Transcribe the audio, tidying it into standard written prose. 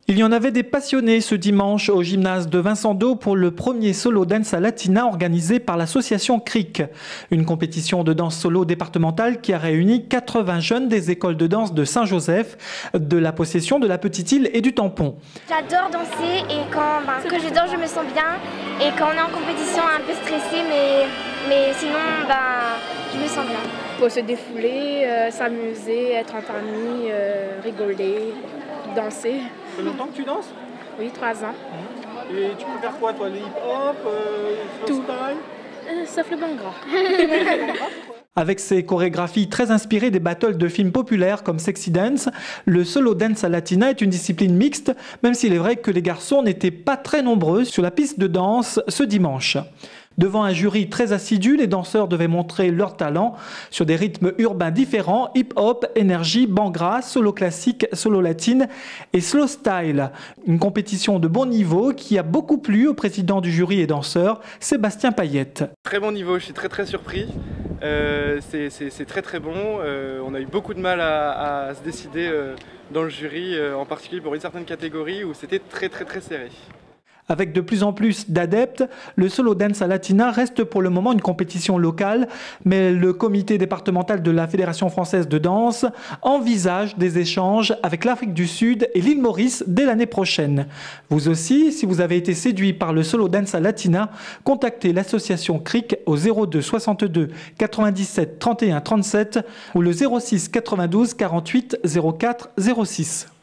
Il y en avait des passionnés ce dimanche au gymnase de Vincent d'O pour le premier solo dance à Latina organisé par l'association CRIC. Une compétition de danse solo départementale qui a réuni 80 jeunes des écoles de danse de Saint-Joseph, de la Possession, de la Petite-Île et du Tampon. J'adore danser et quand je danse je me sens bien et quand on est en compétition un peu stressé mais sinon je me sens bien. Pour se défouler, s'amuser, être en famille, rigoler, danser. Ça fait longtemps que tu danses? Oui, 3 ans. Et tu peux faire quoi toi? Le hip-hop, tout style? Sauf le bangra. Avec ses chorégraphies très inspirées des battles de films populaires comme Sexy Dance, le solo dance à Latina est une discipline mixte, même s'il est vrai que les garçons n'étaient pas très nombreux sur la piste de danse ce dimanche. Devant un jury très assidu, les danseurs devaient montrer leur talent sur des rythmes urbains différents, hip-hop, énergie, bhangra, solo classique, solo latine et slow style. Une compétition de bon niveau qui a beaucoup plu au président du jury et danseur, Sébastien Payette. Très bon niveau, je suis très surpris. C'est très bon. On a eu beaucoup de mal à se décider dans le jury, en particulier pour une certaine catégorie où c'était très serré. Avec de plus en plus d'adeptes, le solo dance à Latina reste pour le moment une compétition locale, mais le comité départemental de la Fédération française de danse envisage des échanges avec l'Afrique du Sud et l'île Maurice dès l'année prochaine. Vous aussi, si vous avez été séduit par le solo dance à Latina, contactez l'association CRIC au 02 62 97 31 37 ou le 06 92 48 04 06.